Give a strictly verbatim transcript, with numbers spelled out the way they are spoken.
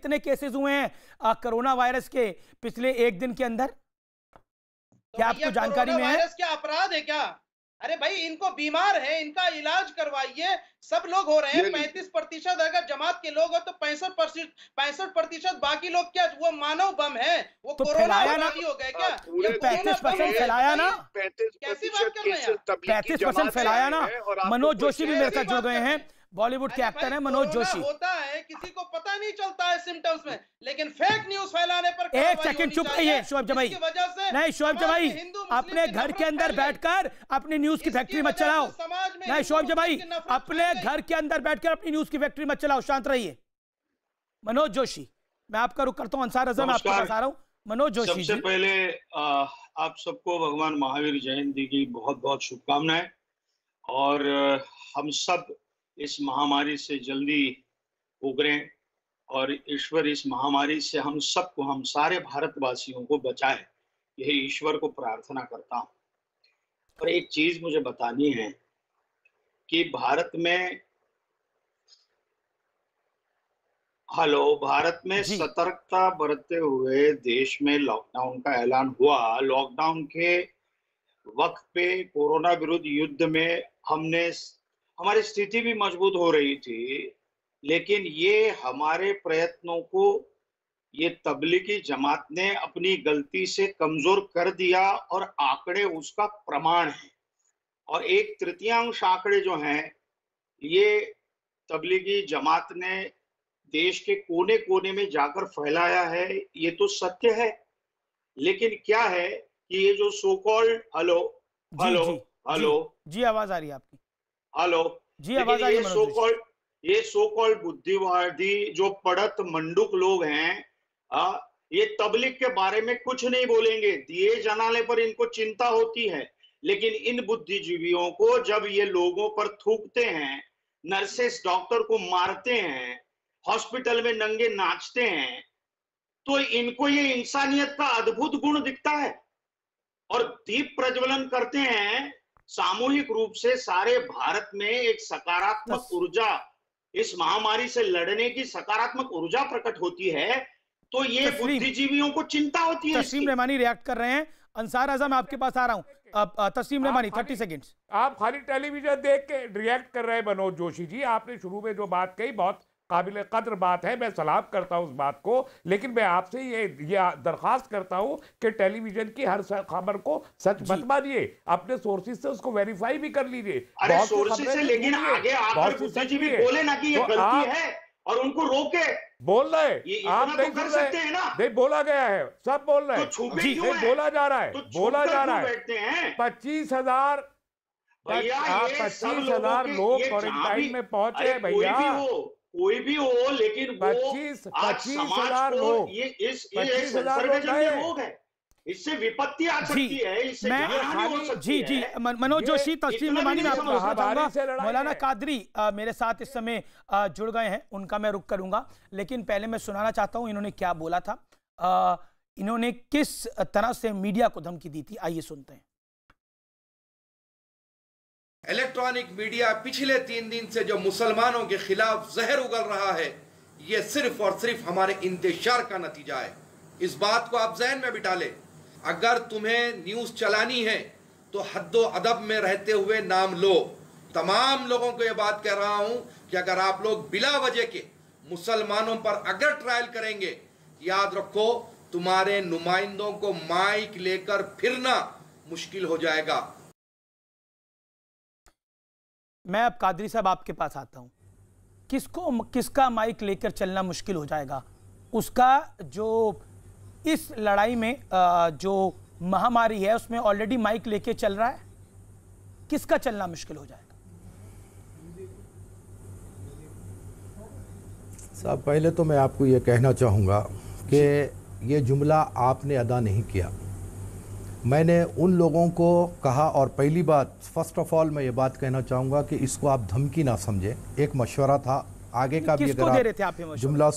कितने केसेस हुए हैं कोरोना वायरस के पिछले एक दिन के अंदर? तो क्या आपको जानकारी में है? वायरस क्या अपराध है क्या? अरे भाई, इनको बीमार है, इनका इलाज करवाइए। सब लोग हो रहे हैं। पैंतीस प्रतिशत अगर जमात के लोग हो तो पैंसठ प्रतिशत पैंसठ प्रतिशत बाकी लोग क्या वो मानव बम है? वो तो कोरोना फैलाया ना, हो गया क्या? ये पैंतीस परसेंट फैलाया ना, कैसी बात कर रहे हैं? पैंतीस परसेंट फैलाया ना। मनोज जोशी भी मेरे साथ जुड़ गए हैं, बॉलीवुड के एक्टर हैं मनोज जोशी। होता है, किसी को पता नहीं चलता है सिम्टम्स में, लेकिन फेक न्यूज फैलाने पर एक सेकंड चुप रहिए शोएब जमाई। नहीं शोएब जमाई, अपने घर के अंदर बैठकर अपनी न्यूज की फैक्ट्री मत चलाओ। नहीं शोएब जमाई, अपने घर के अंदर बैठकर अपनी न्यूज की फैक्ट्री मत चलाओ, शांत रहिए। मनोज जोशी, मैं आपका रुख करता हूं। अंसार आजम, आपके पास आ रहा हूं। मनोज जोशी, सबसे पहले आ, आप सबको भगवान महावीर जयंती की बहुत बहुत शुभकामनाएं। और हम सब इस महामारी से जल्दी उगरें और ईश्वर इस महामारी से हम सबको, हम सारे भारतवासियों को बचाए, यही ईश्वर को प्रार्थना करता हूं। और एक चीज मुझे बतानी है कि भारत में हेलो भारत में सतर्कता बरतते हुए देश में लॉकडाउन का ऐलान हुआ। लॉकडाउन के वक्त पे कोरोना विरुद्ध युद्ध में हमने हमारी स्थिति भी मजबूत हो रही थी, लेकिन ये हमारे प्रयत्नों को ये तबलीगी जमात ने अपनी गलती से कमजोर कर दिया और आंकड़े उसका प्रमाण है। और एक तृतीयांश आंकड़े जो हैं ये तबलीगी जमात ने देश के कोने कोने में जाकर फैलाया है, ये तो सत्य है। लेकिन क्या है कि ये जो so called hello hello hello ji आवाज आ रही है आपकी? हेलो जी आवाज आ रही है। ये सो कॉल्ड ये सो कॉल्ड बुद्धिवादी जो पड़त मंडूक लोग हैं, आ, ये तबलीग के बारे में कुछ नहीं बोलेंगे। दिए जनाले पर इनको चिंता होती है, लेकिन इन बुद्धिजीवियों को जब ये लोगों पर थूकते हैं, नर्सेस डॉक्टर को मारते हैं, हॉस्पिटल में नंगे नाचते हैं, तो इनको ये इंसानियत का अद्भुत गुण दिखता है और दीप प्रज्वलन करते हैं। सामूहिक रूप से सारे भारत में एक सकारात्मक ऊर्जा, इस महामारी से लड़ने की सकारात्मक ऊर्जा प्रकट होती है, तो ये बुद्धिजीवियों को चिंता होती है। तस्लीम रहमानी रिएक्ट कर रहे हैं। अंसार आजम, आपके पास आ रहा हूं। तस्लीम रहमानी, तीस सेकंड्स। आप खाली टेलीविजन देख के रिएक्ट कर रहे हैं। मनोज जोशी जी, आपने शुरू में जो बात कही बहुत काबिल कद्र बात है, मैं सलाम करता हूं उस बात को, लेकिन मैं आपसे ये ये दरखास्त करता हूं कि टेलीविजन की हर खबर को सच मत मानिए, अपने सोर्सेज से उसको वेरीफाई भी कर लीजिए। अरे सोर्सेज से, लेकिन आगे आकर बुद्धिजीवी बोले ना कि ये गलती है और उनको रोके। बोल रहे आप नहीं कर सकते हैं ना? नहीं, बोला गया है, सब बोल रहे हैं। तो जी नहीं, बोला जा रहा है, तो बोला जा रहा है। पच्चीस हजार पच्चीस हजार लोग क्वारंटाइन में पहुंचे हैं भैया। कोई भी हो, लेकिन पच्चीस पच्चीस हजार लोग, ये इस पच्चीस हजार लोग हैं, इससे विपत्ति आ सकती है, इससे जान हो सकती जी जी मनोज जोशी, तस्लीम रहमानी, मैं आपको रोकना चाहूंगा। मौलाना कादरी आ, मेरे साथ इस समय आ, जुड़ गए हैं, उनका मैं रुख करूंगा, लेकिन पहले मैं सुनाना चाहता हूं इन्होंने क्या बोला था, आ, इन्होंने किस तरह से मीडिया को धमकी दी थी। आइए सुनते हैं। इलेक्ट्रॉनिक मीडिया पिछले तीन दिन से जो मुसलमानों के खिलाफ जहर उगल रहा है, यह सिर्फ और सिर्फ हमारे इंतशार का नतीजा है। इस बात को आप जहन में बिठा ले। अगर तुम्हें न्यूज चलानी है तो हद्दो अदब में रहते हुए नाम लो। तमाम लोगों को यह बात कह रहा हूं कि अगर आप लोग बिला वजह के मुसलमानों पर अगर ट्रायल करेंगे, याद रखो तुम्हारे नुमाइंदों को माइक लेकर फिरना मुश्किल हो जाएगा। मैं अब कादरी साहब आपके पास आता हूं। किसको किसका माइक लेकर चलना मुश्किल हो जाएगा? उसका जो इस लड़ाई में जो महामारी है उसमें ऑलरेडी माइक लेके चल रहा है, किसका चलना मुश्किल हो जाएगा? साहब, पहले तो मैं आपको यह कहना चाहूँगा कि ये जुमला आपने अदा नहीं किया। मैंने उन लोगों को कहा, और पहली बात फर्स्ट ऑफ ऑल मैं ये बात कहना चाहूँगा कि इसको आप धमकी ना समझे, एक मशवरा था। आगे का भी अगर आप जुमला